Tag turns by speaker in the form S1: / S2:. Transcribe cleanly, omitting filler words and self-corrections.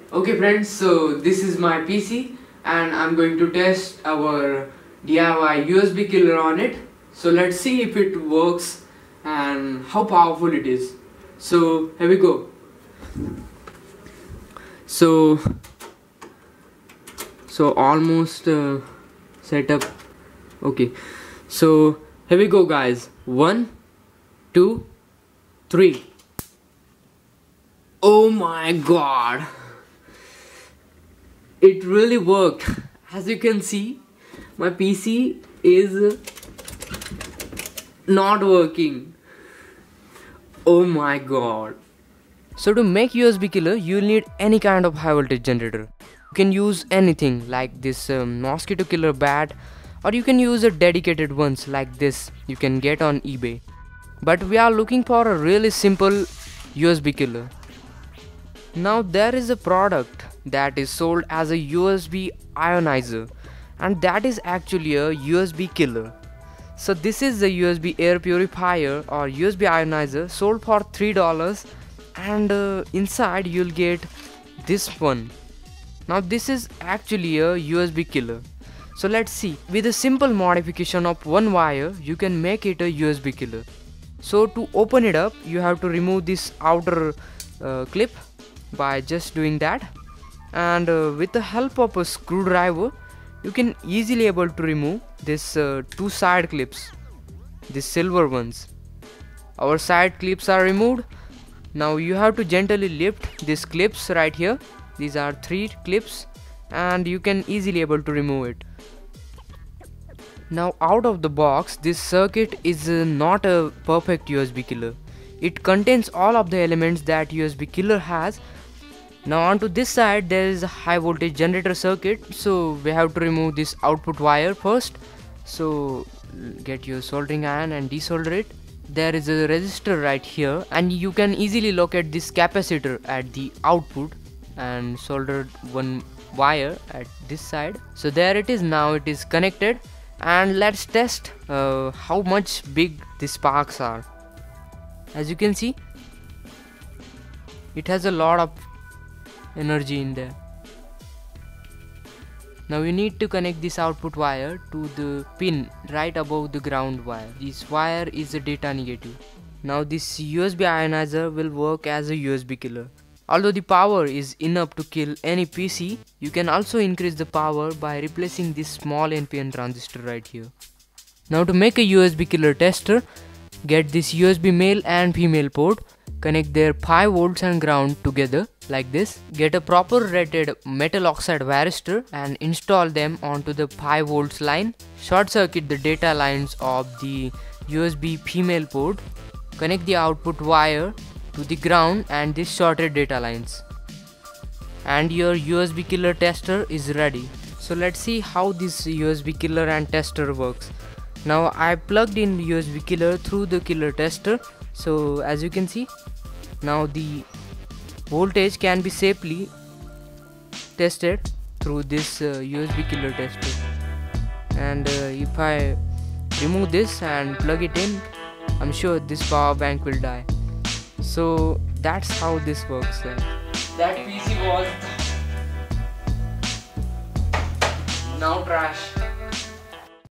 S1: Okay friends, so this is my PC and I'm going to test our DIY USB killer on it. So let's see if it works and how powerful it is. So here we go. So almost set up. Okay, so here we go guys. 1, 2, 3. Oh my god, it really worked. As you can see, my PC is not working. Oh my god. So to make USB killer, you'll need any kind of high voltage generator. You can use anything like this mosquito killer bat, or you can use a dedicated ones like this you can get on eBay. But we are looking for a really simple USB killer. Now there is a product that is sold as a USB ionizer, and that is actually a USB killer. So this is the USB air purifier or USB ionizer sold for $3, and inside you'll get this one. Now this is actually a USB killer. So let's see, with a simple modification of one wire you can make it a USB killer. So to open it up, you have to remove this outer clip by just doing that, and with the help of a screwdriver you can easily able to remove this two side clips, these silver ones. Our side clips are removed. Now you have to gently lift these clips right here. These are 3 clips and you can easily able to remove it. Now out of the box, this circuit is not a perfect USB killer. It contains all of the elements that USB killer has. Now onto this side there is a high voltage generator circuit, so we have to remove this output wire first. So get your soldering iron and desolder it. There is a resistor right here, and you can easily locate this capacitor at the output and solder one wire at this side. So there it is, now it is connected, and let's test how much big the sparks are. As you can see, it has a lot of energy in there. Now you need to connect this output wire to the pin right above the ground wire. This wire is a data negative. Now this USB ionizer will work as a USB killer. Although the power is enough to kill any PC, you can also increase the power by replacing this small NPN transistor right here. Now to make a USB killer tester, get this USB male and female port, connect their 5 volts and ground together like this. Get a proper rated metal oxide varistor and install them onto the 5 volts line. Short circuit the data lines of the USB female port. Connect the output wire to the ground and these shorted data lines. And your USB killer tester is ready. So let's see how this USB killer and tester works. Now I plugged in the USB killer through the killer tester. So as you can see, now the voltage can be safely tested through this USB killer tester. And if I remove this and plug it in, I'm sure this power bank will die. So that's how this works. That PC was now trash.